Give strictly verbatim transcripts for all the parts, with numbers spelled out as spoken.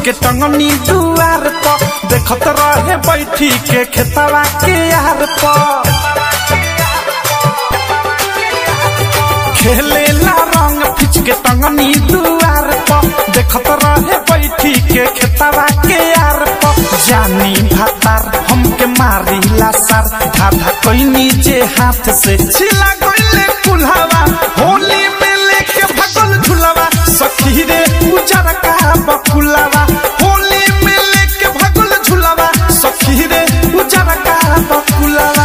के टंगनी दुआर पर देखत रहे बैठी के खेतवा के यार पर खेले ला रंग फिच के टंगनी दुआर पर देखत रहे बैठी के खेतवा के यार पर जानी भातार हमके मारी ला सर धाधा कोई नीचे हाथ से छिला गइले कुल्हावा होली में लेके भगल झुलावा सखी रे उजर का बकुलावा होली में लेके भगल झुलावा सखी रे उजर का बकुलावा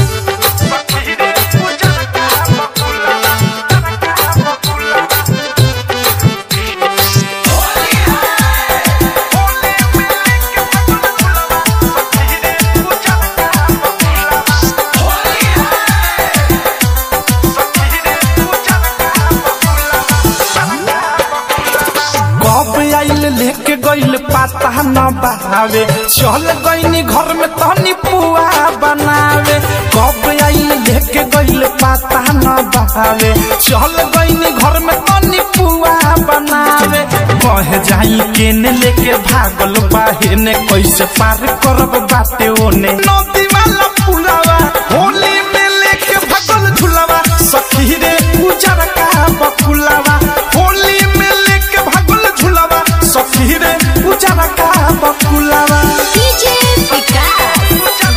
लेके गइल पाता न बहावे चल गइनी घर में तनी पुआ बनावे कब आई लेके गइल पाता न बहावे चल गइनी घर में तनी पुआ बनावे कह जाई केने लेके भागल बाहे ने कैसे पार करब बाटे ओने नदी वाला पुलावा होली में लेके भागल झुलावा सखी रे उजर का बकुलावा होली में लेके भागल झुलावा सखी रे उजर का बकुलावा डीजे विकास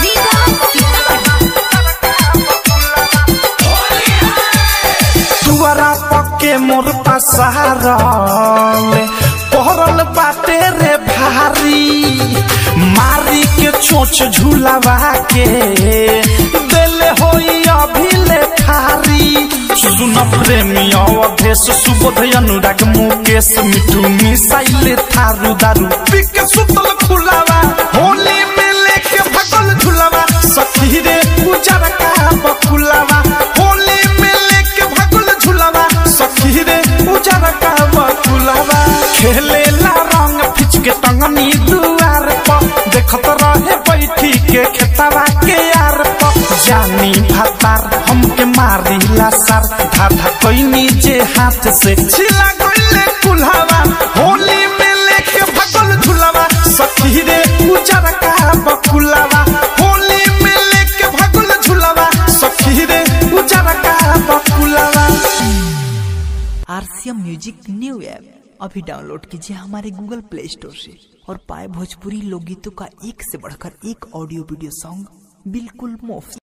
तुअरा पक्के मोर पसारा पहरल बाटे रे भारी मारी के चोच झुलावा के देले होई अभिले थारी सुन प्रेमी अवधेश सुबोध अनुराग मुकेश मिठू मिसाइले थारू दारू पिके सुतल खुलावा होली में लेके भगल झुलावा सखी रे उजर का बकुलावा होली में लेके भगल झुलावा सखी रे उजर का बकुलावा खेले ला रंग फिच के टंगनी दुआर पर देखत रहे बैठी के खेतवा के यार पर जानी भातार हमके मारी ला सर धाधा कोई नीचे हाथ से छिला गइले कुल्हावा होली में लेके भगल झुलावा सखी रे उजर का बकुलावा होली में लेके भगल झुलावा सखी रे उजर का बकुलावा। आरसीएम म्यूजिक न्यू ऐप अभी डाउनलोड कीजिए हमारे गूगल प्ले स्टोर से और पाए भोजपुरी लोकगीतों का एक से बढ़कर एक ऑडियो वीडियो सॉन्ग बिल्कुल मुफ्त।